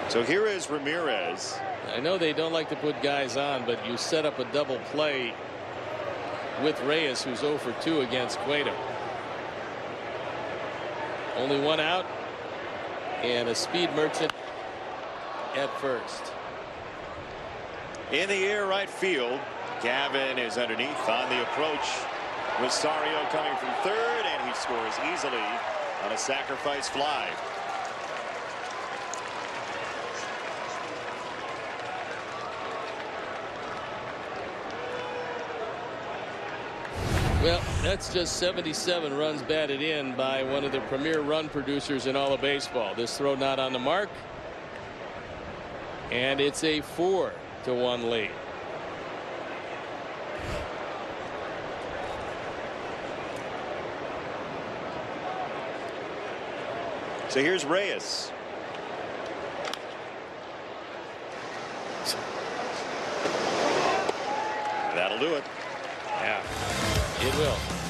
So here is Ramirez. I know they don't like to put guys on, but you set up a double play with Reyes, who's 0 for 2 against Cueto. Only one out and a speed merchant at first. In the air right field. Gavin is underneath on the approach. Rosario coming from third, and he scores easily on a sacrifice fly. Well, that's just 77 runs batted in by one of the premier run producers in all of baseball. This throw not on the mark, and it's a 4-1 lead. So here's Reyes. That'll do it. Yeah, it will.